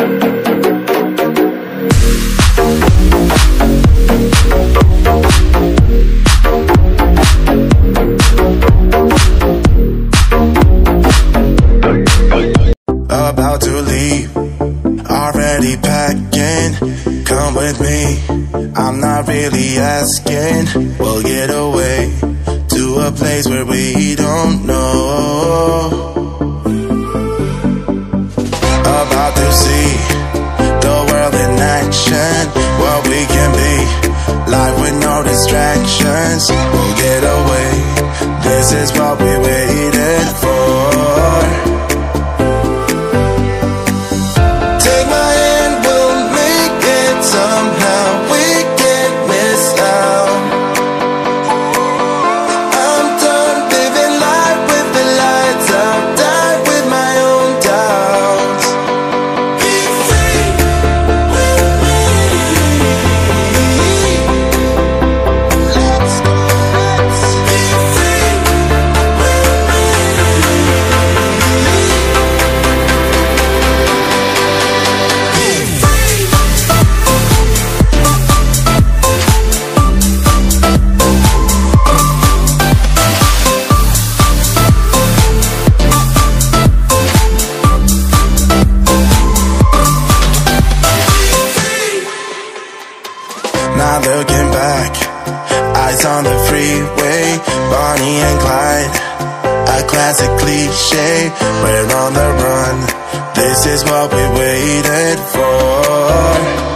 About to leave, already packing. Come with me, I'm not really asking. We'll get away to a place where we don't know. About to see the world in action, what we can be, life with no distractions. We'll get away, this is what we waited for. Not looking back, eyes on the freeway, Bonnie and Clyde, a classic cliche. We're on the run, this is what we waited for.